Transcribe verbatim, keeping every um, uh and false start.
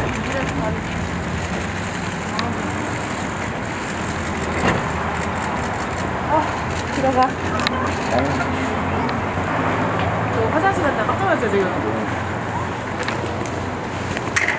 아, 들어가. 저 화장실 갔다 깜짝 놀랐죠, 지금.